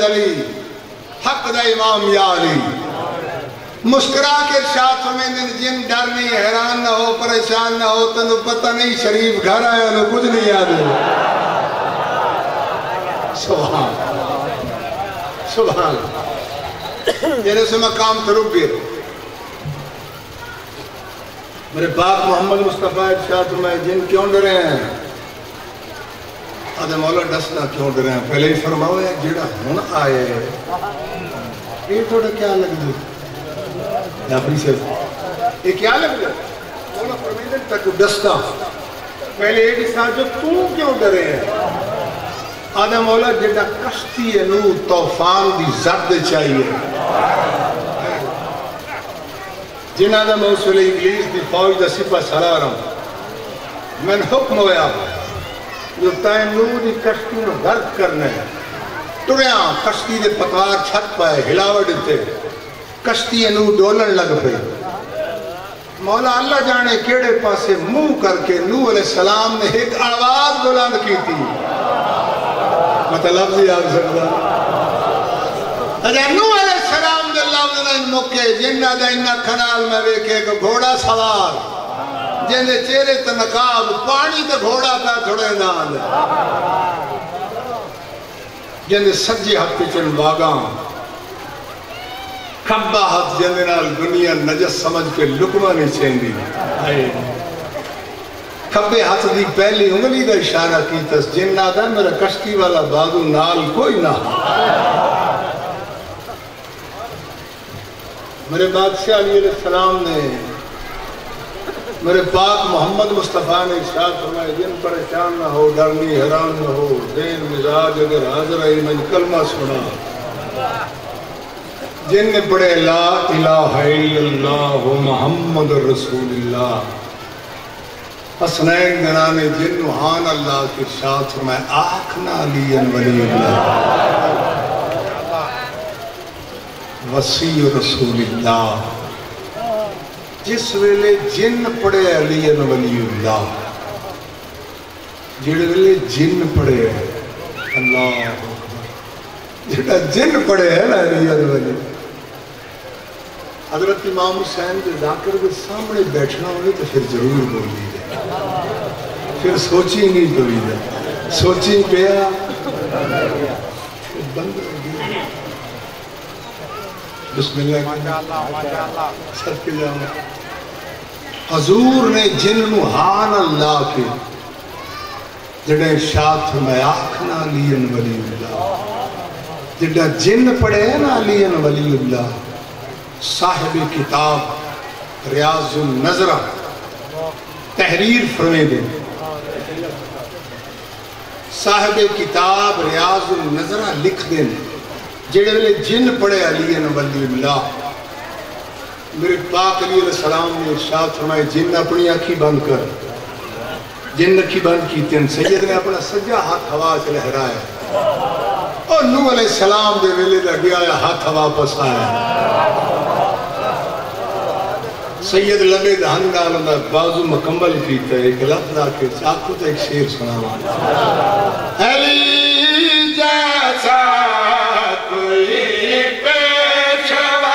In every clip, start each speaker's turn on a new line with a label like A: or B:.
A: علی حق دا امام یا علی مسکرا کے ارشاد فرمائیں جن ڈر نہیں حیران نہ ہو پریشان نہ ہو تنو پتہ نہیں شریف گھر آیا نو کچھ نہیں یاد ہے سبحان سبحان جیسے سے مقام تو رک گئے میرے باپ محمد مصطفیٰ ارشاد فرمائیں جن کیوں ڈرے ہیں آدھے مولا ڈسنا کیوں ڈرے ہیں پہلے ہی فرماؤ ہے جڑا ہون آئے یہ تھوڑا کیا لگ دو اپنی سے یہ کیا لگ گیا مولا فرمائیں تک ڈستا پہلے ایک ساتھ جو تو کیوں ڈرے ہیں آدھا مولا جڑا کشتی ہے نو طوفان دی زرد چاہیے جنہ دا موصول انگلیس دی فوج دا سپہ سالار ہوں میں نے حکم ہویا جو تائیں نو دی کشتی نو غرق کرنے ٹریاں کشتی دے پتوار چھت پائے ہلاوڑ دیتے کشتی نو ڈولن لگ پہ مولا اللہ جانے کیڑے پاسے منہ کر کے نوح علیہ السلام نے ایک آواز بلند کی تھی مطلب بھی آپ سکتا نوح علیہ السلام دے لفظ دا ان موقع جنہ دا انہ کھنال میں ویکھے کہ گھوڑا سوار جن دے چہرے تنقاب پانی تے گھوڑا پہ تھوڑے نال جن دے سجے ہاتھ چن واگاں کھبا ہاتھ جن دے نال دنیا نجس سمجھ کے لکمہ نہیں چھیندی کھبے ہاتھ دی پہلی انگلی دا اشارہ کی تس جن نہ دا میرا کشتی والا بازو نال کوئی نہ میرے بادشاہ علیہ السلام نے میرے پاک محمد مصطفیٰ نے ارشاد فرمایا جن پریشان نہ ہو ڈرنی حیران نہ ہو دین مزاج اگر حاضر ہے میں کلمہ سنا جن نے پڑھے لا الہ الا اللہ محمد رسول اللہ حسنین گنانے جن نوحان اللہ کے ارشاد فرمایا آکھنا علی ولی اللہ وسیع رسول اللہ جس ویلے جن پڑے علی ولی اللہ جڑے ویلے جن پڑے اللہ جڑا جن پڑے ہے نا علی ولی حضرت امام حسین کے ذاکر کے سامنے بیٹھنا ہوئے تو پھر ضرور بولی دے پھر سوچی نہیں بولی دے سوچی پیا بند ہو گیا بسم اللہ سب کے جانا حضور نے جن نوحان اللہ کے جڑے ارشاد فرمائے آکھنا علی ولی اللہ جڑا جن پڑے نا علی ولی اللہ صاحب کتاب ریاض النظرہ تحریر فرمے دے صاحب کتاب ریاض النظرہ لکھ دیں جڑے ویلے جن پڑے علی ولی اللہ میرے پاک علیہ السلام نے ارشاد فرمائے جن اپنی آنکھی بند کر جن کی بند کیتے ہیں سید نے اپنا سجا ہاتھ ہوا سے لہرایا اور نوح علیہ السلام دے ویلے لگیا ہاتھ واپس آیا سید لبے دہن ڈال میں بازو مکمل کیتا ہے ایک لفظ آکے چاکو تو ایک شیر سنا علی جیسا کوئی پیشوا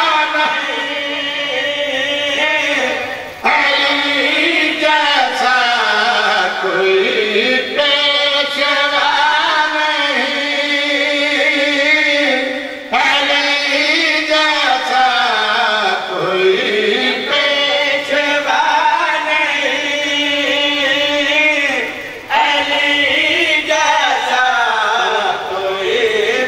A: نہیں علی جیسا کوئی پیشوا نہیں علی جیسا کوئی پیشوا نہیں علی جیسا کوئی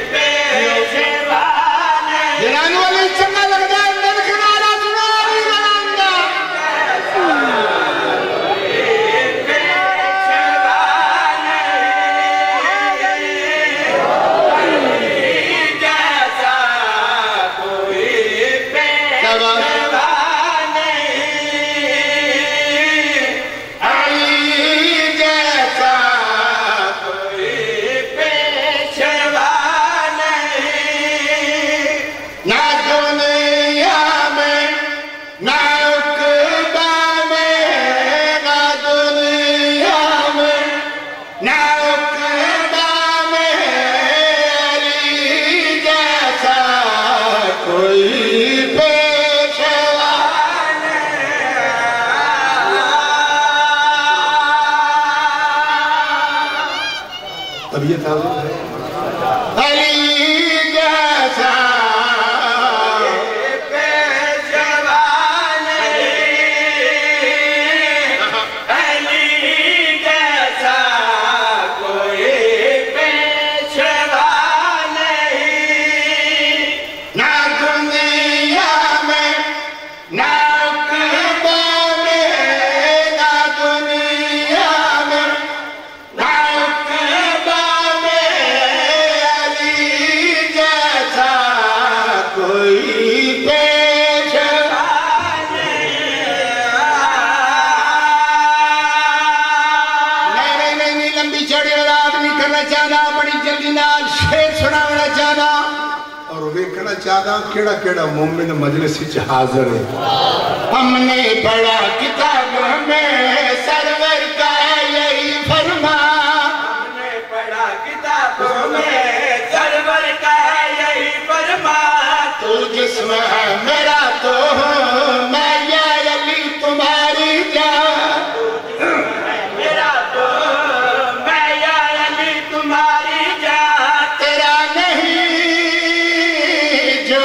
A: سنانا چاہنا اور ویکھنا چاہنا کیڑا کیڑا مومن مجلس وچ حاضر ہے ہم نے پڑھا کتاب میں سرور کا یہی فرما ہم نے پڑھا کتاب میں سرور کا یہی فرما تو جسم ہے میرا تو ہوں میں یا علی تمہاری جان میرا تو میں یا علی تمہاری جان تیرا نہیں جو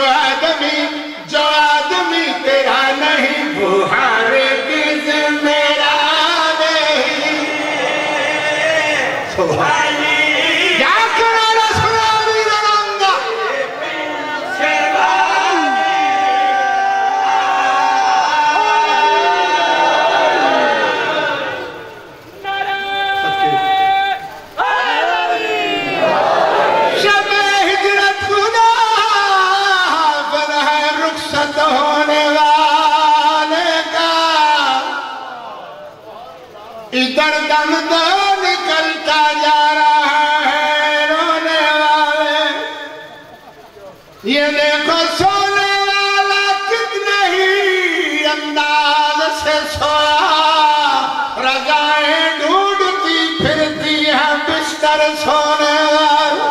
A: آدمی تیرا نہیں وہ ہرگز میرا نہیں سبحان ادھر دم دو نکلتا جا رہا ہے رونے والے یہ دیکھو سونے والا کتنے ہی انداز سے سویا رضائیں ڈھونڈتی پھرتی ہیں بستر سونے والا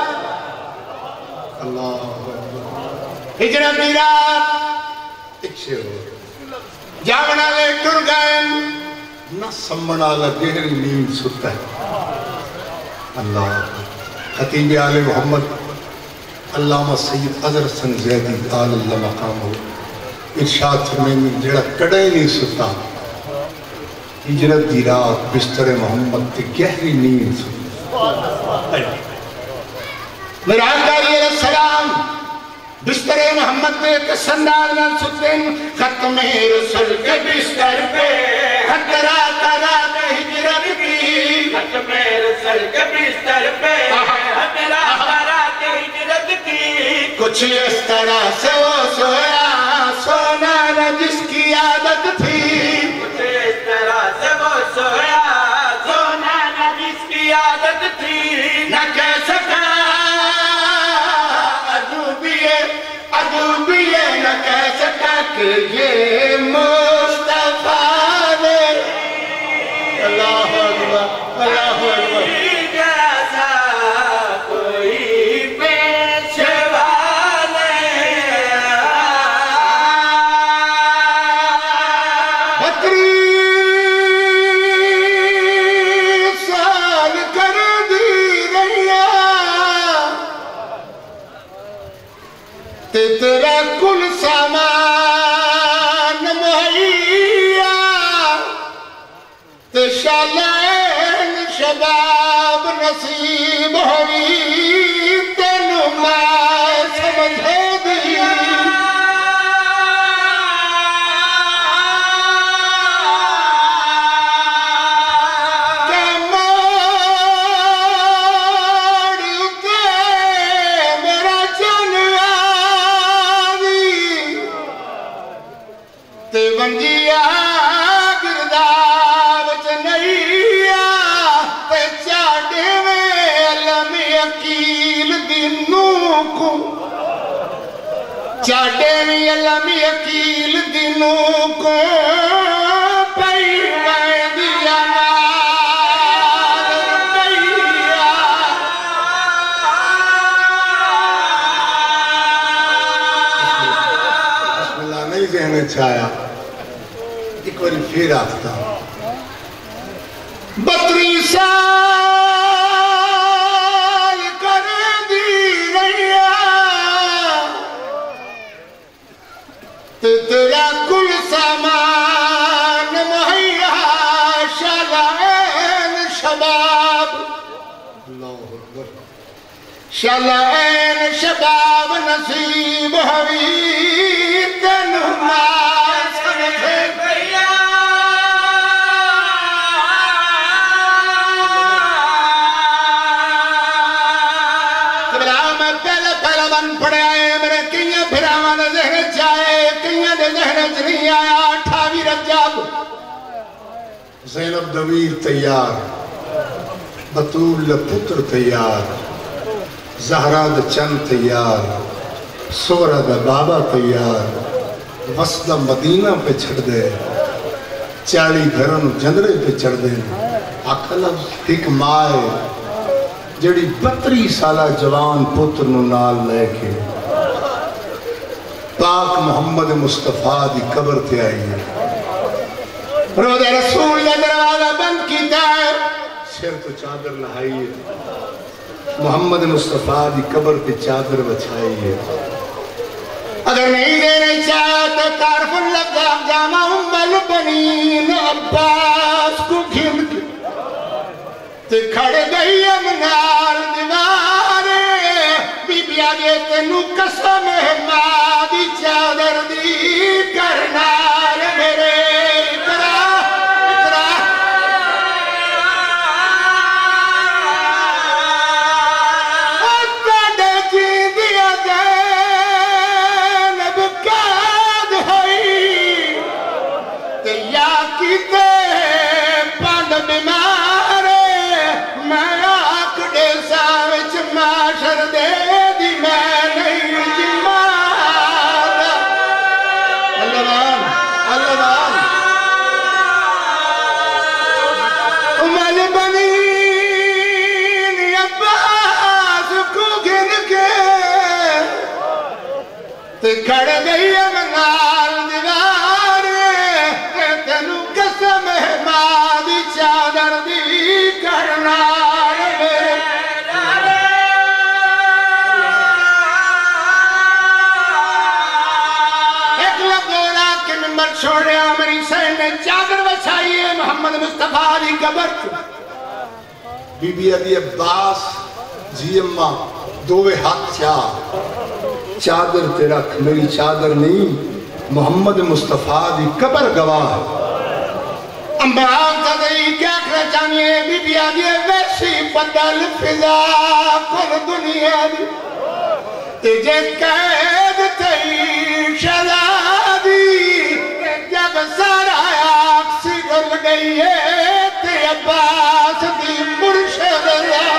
A: اللہ ہجر میرات ایک شیر جاونا لے ٹر گئے نہ سمنا گہری نیند ستا ہے اللہ خطیب آل محمد علامہ سید اظہر حسن زیدی آل اللہ مقام ہو ارشاد فرمائیں جڑا کڑے نہیں ستا ہجرت دی رات بستر محمد تے گہری نیند ستا میرا آقا علیہ السلام بستر محمد پہ کس انداز میں ستن ختم رسول کے بستر پہ خطرہ رات ہجرت کی ختم رسول کے بستر پہ خطرہ رات ہجرت کی کچھ اس طرح سے وہ سویا سونا نہ جس کی عادت تھی کچھ اس طرح سے وہ سویا سونا نہ جس کی عادت تھی نہ کہہ سکا عجوبیے نہ کہہ سکا کہ یہ مصطفیٰ نے اللہ اکبر اللہ اکبر جیسا کوئی پیشوا نہیں 32 سال کر دی رہیا تیرا کل سامان مہیا تے شالین شباب نصیب ہوئی تینوں میں سمجھے دی ونجیا گرداب چنیا تے چاڑے میں علم یقیل دنوں کو چاڑے میں علم یقیل دنوں کو پئی میں دیا بسم اللہ نہیں ذہن چھایا ایک باری پھر آفتا 32 سال کر دی رہیا تیرا کل سامان مہیا شالین شباب شالین شباب نصیب ہوئی تینوں میں سمجھے پڑے آئے میرے کئیاں پھراواں دے ذہن چاہے کئیاں دے ذہن چ نہیں آیا 28 رجب زینب دویر تیار بطول پتر تیار زہرا دا چند تیار، سورا دا بابا تیار، وسدہ مدینہ پہ چھڑ دے، 40 گھروں جندرے پہ چڑھ دے۔ آکھا لفظ ایک مائے جڑی 32 سالہ جوان پتر نو نال لے کے پاک محمد مصطفیٰ دی قبر تے آئی ہے۔ روضہ رسول کا دروازہ بند کیتا ہے، سر تو چادر لہائی ہے، محمد مصطفیٰ دی قبر پہ چادر بچھائی ہے۔ اگر نہیں دینا چاہا تو تعرف لگا جامع البنین عباس کو گھن کے تے کھڑ گئی امنار دیوارے، بی بی آگے تینو قسم ماں دی چادر دی کرنار میرے کھڑ گئی امنال دیوارے، تینو قسم ماں دی چادر دی کرنار میرے ایک لگوڑا کہ ممبر چھوڑیا میری سین نے چادر بچھائیے محمد مصطفیٰ دی قبر۔ بی بی علی عباس جی اماں دوے ہاتھ چادر تے رکھ، میری چادر نہیں، محمد مصطفیٰ دی قبر گواہ ہے۔ امبران صدی کیا کرنا چاہیے بی بی آگے ویسی بدل فضا کل دنیا دی تجھے قید تھی شہزادی، جب سارا آکسی گل گئی ہے تے عباس دی مرشد اللہ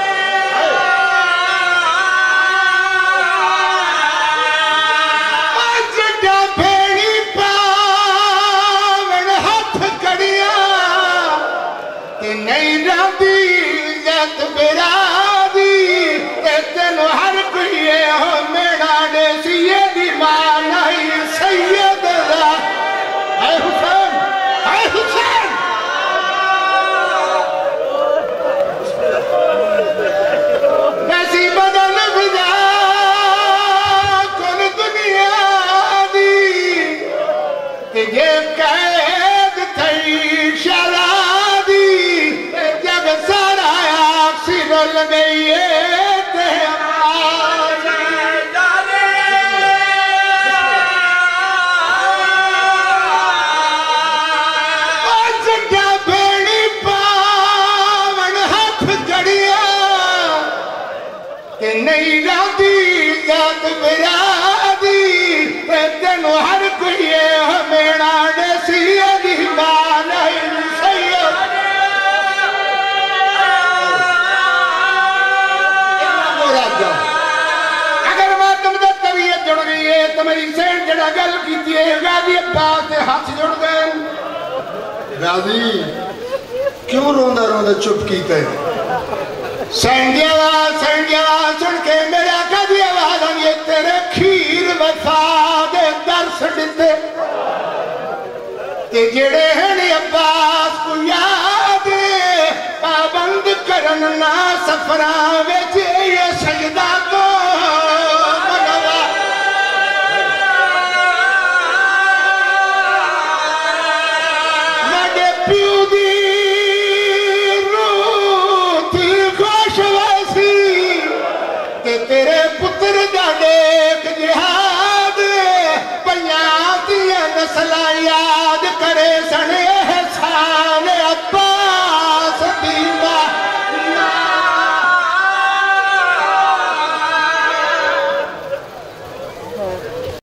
A: راضی کیوں روندہ روندہ چپ کیتا ہے؟ سینڈی آواز سن کے میرے آقا دی آواز ہم یہ تیرے کھیر وفا دے درس دیتے تے جڑے ہیں عباس کو یاد پابند کرنا سفران ویچے